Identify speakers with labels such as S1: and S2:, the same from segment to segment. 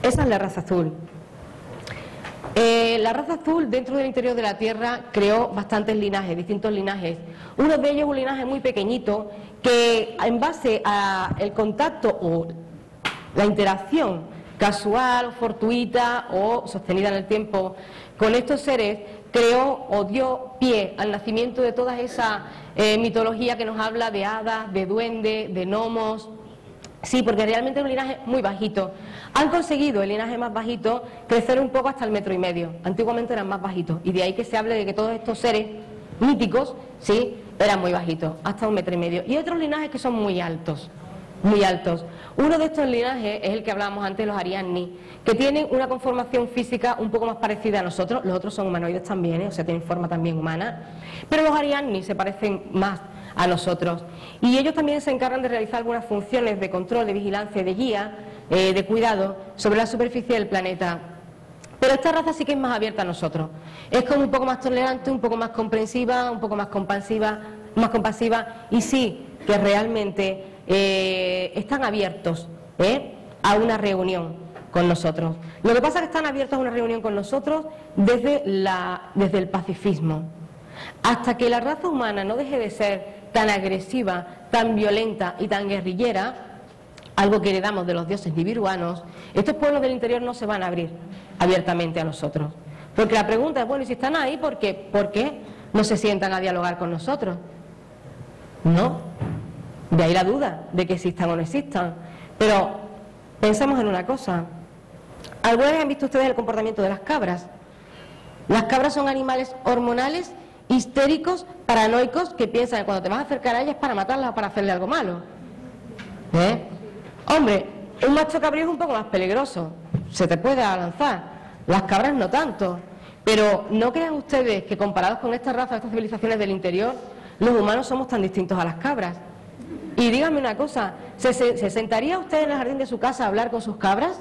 S1: Esa es la raza azul. La raza azul dentro del interior de la Tierra creó bastantes linajes, distintos linajes. Uno de ellos es un linaje muy pequeñito que en base al contacto o la interacción casual, fortuita o sostenida en el tiempo con estos seres, creó o dio pie al nacimiento de toda esa mitología que nos habla de hadas, de duendes, de gnomos. Sí, porque realmente es un linaje muy bajito. Han conseguido el linaje más bajito crecer un poco hasta el 1,5 metros. Antiguamente eran más bajitos. Y de ahí que se hable de que todos estos seres míticos, sí, eran muy bajitos, hasta 1,5 metros. Y otros linajes que son muy altos, muy altos. Uno de estos linajes es el que hablábamos antes, los Ariadni, que tienen una conformación física un poco más parecida a nosotros. Los otros son humanoides también, o sea, tienen forma también humana. Pero los Ariadni se parecen más a nosotros, y ellos también se encargan de realizar algunas funciones de control, de vigilancia y de guía, de cuidado sobre la superficie del planeta. Pero esta raza sí que es más abierta a nosotros, es como un poco más tolerante, un poco más comprensiva, un poco más compasiva, y sí que realmente están abiertos a una reunión con nosotros. Lo que pasa es que están abiertos a una reunión con nosotros desde el pacifismo. Hasta que la raza humana no deje de ser tan agresiva, tan violenta y tan guerrillera, algo que heredamos de los dioses nibiruanos, estos pueblos del interior no se van a abrir abiertamente a nosotros. Porque la pregunta es, bueno, ¿y si están ahí, por qué no se sientan a dialogar con nosotros? No, de ahí la duda de que existan o no existan. Pero pensemos en una cosa. ¿Alguna vez han visto ustedes el comportamiento de las cabras? Las cabras son animales hormonales, histéricos, paranoicos, que piensan que cuando te vas a acercar a ellas es para matarlas o para hacerle algo malo. Hombre, un macho cabrío es un poco más peligroso, se te puede lanzar, las cabras no tanto, pero no crean ustedes que comparados con esta raza, estas civilizaciones del interior, los humanos somos tan distintos a las cabras. Y díganme una cosa, ¿se sentaría usted en el jardín de su casa a hablar con sus cabras?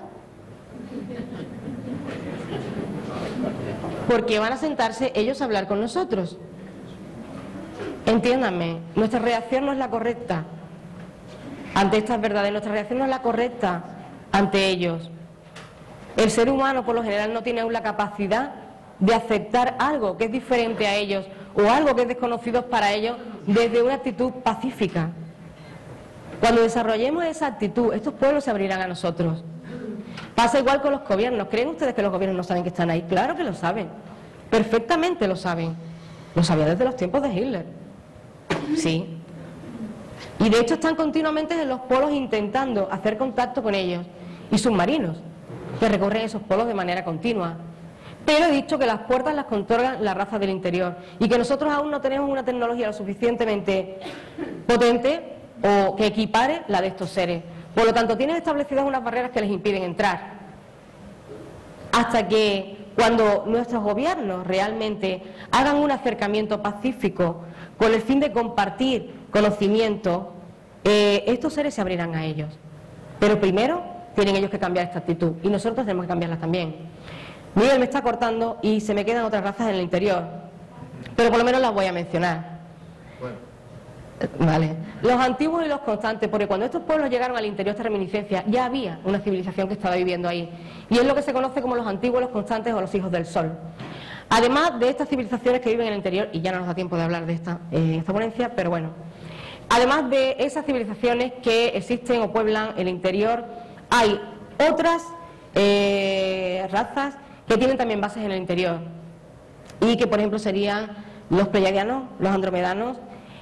S1: Porque van a sentarse ellos a hablar con nosotros. Entiéndanme, nuestra reacción no es la correcta ante estas verdades, nuestra reacción no es la correcta ante ellos. El ser humano por lo general no tiene aún la capacidad de aceptar algo que es diferente a ellos o algo que es desconocido para ellos desde una actitud pacífica. Cuando desarrollemos esa actitud, estos pueblos se abrirán a nosotros. Pasa igual con los gobiernos. ¿Creen ustedes que los gobiernos no saben que están ahí? Claro que lo saben, perfectamente lo saben. Lo sabían desde los tiempos de Hitler. Sí. Y de hecho están continuamente en los polos intentando hacer contacto con ellos. Y submarinos que recorren esos polos de manera continua. Pero he dicho que las puertas las controlan la raza del interior y que nosotros aún no tenemos una tecnología lo suficientemente potente o que equipare la de estos seres. Por lo tanto, tienen establecidas unas barreras que les impiden entrar. Hasta que cuando nuestros gobiernos realmente hagan un acercamiento pacífico con el fin de compartir conocimiento, estos seres se abrirán a ellos. Pero primero tienen ellos que cambiar esta actitud y nosotros tenemos que cambiarla también. Miguel me está cortando y se me quedan otras razas en el interior, pero por lo menos las voy a mencionar. Vale. Los antiguos y los constantes, porque cuando estos pueblos llegaron al interior de esta reminiscencia ya había una civilización que estaba viviendo ahí, y es lo que se conoce como los antiguos, los constantes o los hijos del sol. Además de estas civilizaciones que viven en el interior, y ya no nos da tiempo de hablar de esta ponencia, pero bueno, además de esas civilizaciones que existen o pueblan el interior, hay otras razas que tienen también bases en el interior y que por ejemplo serían los pleiadianos, los andromedanos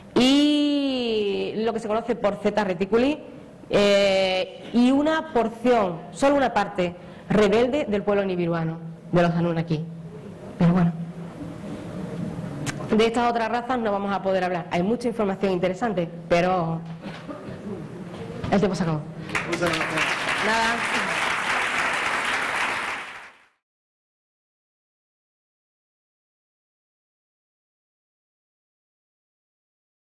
S1: y lo que se conoce por Zeta Reticuli, y una porción, solo una parte rebelde del pueblo nibiruano, de los Anunnaki. Pero bueno, de estas otras razas no vamos a poder hablar. Hay mucha información interesante, pero el tiempo se acabó.
S2: Muchas gracias.
S1: Nada.